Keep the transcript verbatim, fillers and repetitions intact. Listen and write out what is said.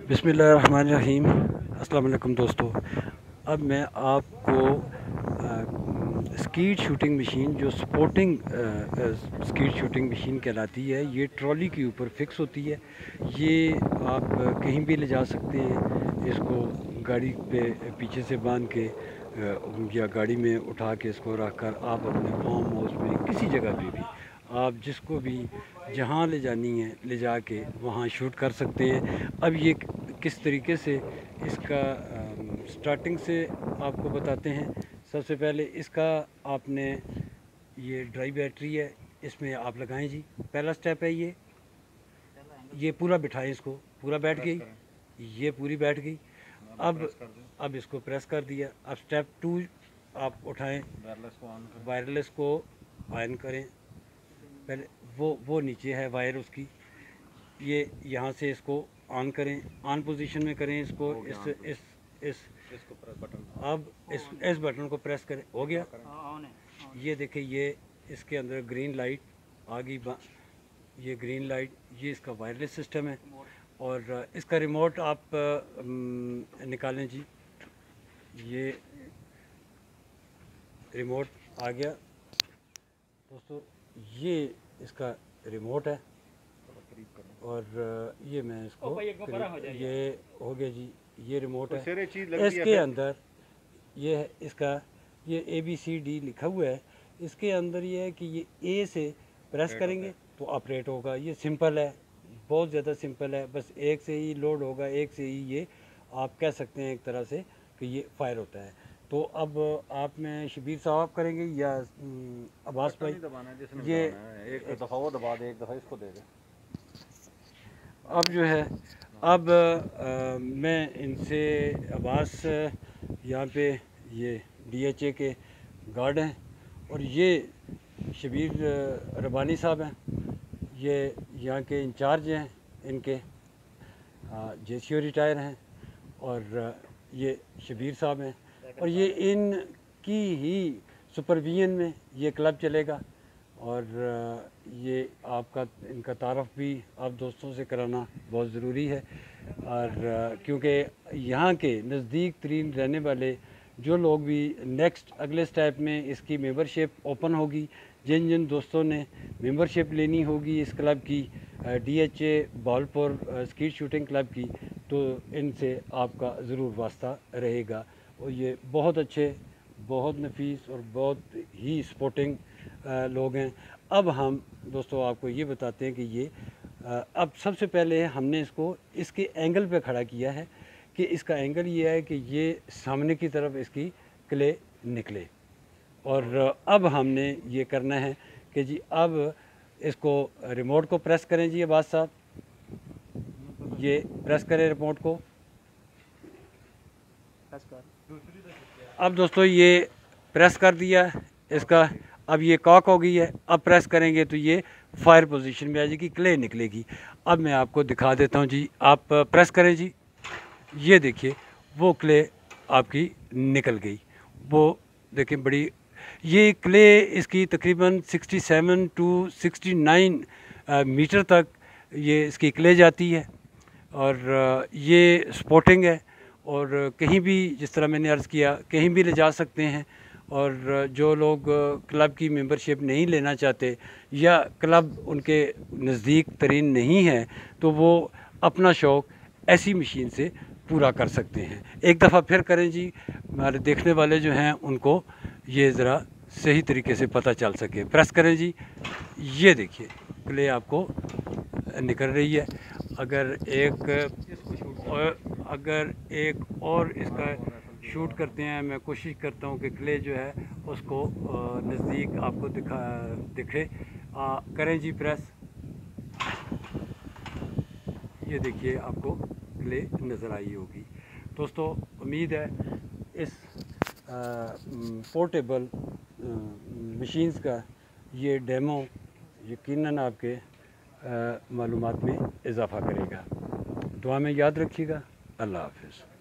बिस्मिल्लाहिर्रहमानिर्रहीम। अस्सलाम वालेकुम दोस्तों। अब मैं आपको स्कीट शूटिंग मशीन जो स्पोर्टिंग स्कीट शूटिंग मशीन कहलाती है, ये ट्रॉली के ऊपर फिक्स होती है। ये आप कहीं भी ले जा सकते हैं। इसको गाड़ी पे पीछे से बांध के या गाड़ी में उठा के इसको रख कर आप अपने फार्म हाउस में किसी जगह पे भी आप जिसको भी जहाँ ले जानी है ले जा के वहाँ शूट कर सकते हैं। अब ये किस तरीके से इसका स्टार्टिंग से आपको बताते हैं। सबसे पहले इसका आपने ये ड्राई बैटरी है, इसमें आप लगाएं जी। पहला स्टेप है ये ये पूरा बिठाएं, इसको पूरा बैठ गई, ये पूरी बैठ गई। अब अब इसको प्रेस कर दिया। अब स्टेप टू आप उठाएं, वायरलेस को ऑन करें। पहले वो वो नीचे है वायर उसकी, ये यहाँ से इसको ऑन करें, ऑन पोजीशन में करें इसको। इस इस इस इसको प्रेस बटन, अब इस इस बटन को प्रेस करें। हो गया, ये देखिए ये इसके अंदर ग्रीन लाइट आ गई। ये ग्रीन लाइट, ये इसका वायरलेस सिस्टम है। और इसका रिमोट आप निकालें जी। ये रिमोट आ गया दोस्तों, ये इसका रिमोट है। और ये मैं इसको ये हो गया जी, ये रिमोट है। इसके अंदर ये है इसका, ये ए बी सी डी लिखा हुआ है। इसके अंदर ये है कि ये ए से प्रेस करेंगे तो ऑपरेट होगा। ये सिंपल है, बहुत ज़्यादा सिंपल है। बस एक से ही लोड होगा, एक से ही ये आप कह सकते हैं एक तरह से कि ये फायर होता है। तो अब आप में शबीर साहब करेंगे या अब्बास भाई? ये एक दफ़ा वो दबा दे, एक दफ़ा इसको दे दे। अब जो है अब आ, मैं इनसे अब्बास यहाँ पे ये डी एच ए के गार्ड हैं और ये शबीर रबानी साहब हैं, ये यहाँ के इंचार्ज हैं, इनके जे सी ओ रिटायर हैं। और ये शबीर साहब हैं और ये इनकी ही सुपरविजन में ये क्लब चलेगा। और ये आपका इनका तारफ़ भी आप दोस्तों से कराना बहुत ज़रूरी है। और क्योंकि यहाँ के नज़दीक तरीन रहने वाले जो लोग भी नेक्स्ट अगले स्टेप में इसकी मेंबरशिप ओपन होगी, जिन जिन दोस्तों ने मेंबरशिप लेनी होगी इस क्लब की, D H A Balpur skeet shooting club की, तो इनसे आपका ज़रूर वास्ता रहेगा। और ये बहुत अच्छे, बहुत नफीस और बहुत ही स्पोर्टिंग लोग हैं। अब हम दोस्तों आपको ये बताते हैं कि ये अब सबसे पहले हमने इसको इसके एंगल पे खड़ा किया है कि इसका एंगल ये है कि ये सामने की तरफ इसकी क्ले निकले। और अब हमने ये करना है कि जी अब इसको रिमोट को प्रेस करें जी अब्बास साहब, ये प्रेस करें रिमोट को। अब दोस्तों ये प्रेस कर दिया इसका, अब ये कॉक हो गई है। अब प्रेस करेंगे तो ये फायर पोजीशन में आ जाएगी, क्ले निकलेगी। अब मैं आपको दिखा देता हूँ जी, आप प्रेस करें जी, ये देखिए वो क्ले आपकी निकल गई। वो देखें बड़ी, ये क्ले इसकी तकरीबन सड़सठ टू उनहत्तर मीटर तक ये इसकी क्ले जाती है। और ये स्पोर्टिंग है और कहीं भी, जिस तरह मैंने अर्ज़ किया, कहीं भी ले जा सकते हैं। और जो लोग क्लब की मेंबरशिप नहीं लेना चाहते या क्लब उनके नज़दीक तरीन नहीं है, तो वो अपना शौक़ ऐसी मशीन से पूरा कर सकते हैं। एक दफ़ा फिर करें जी, हमारे देखने वाले जो हैं उनको ये ज़रा सही तरीके से पता चल सके। प्रेस करें जी, ये देखिए क्ले आपको निकल रही है। अगर एक और अगर एक और इसका शूट करते हैं, मैं कोशिश करता हूँ कि क्ले जो है उसको नज़दीक आपको दिखा दिखे। आ, करें जी प्रेस, ये देखिए आपको क्ले नज़र आई होगी। दोस्तों उम्मीद है इस पोर्टेबल मशीन्स का ये डेमो यकीनन आपके मालूमात में इजाफ़ा करेगा। दुआ में याद रखिएगा। अल्लाह हाफ़िज़।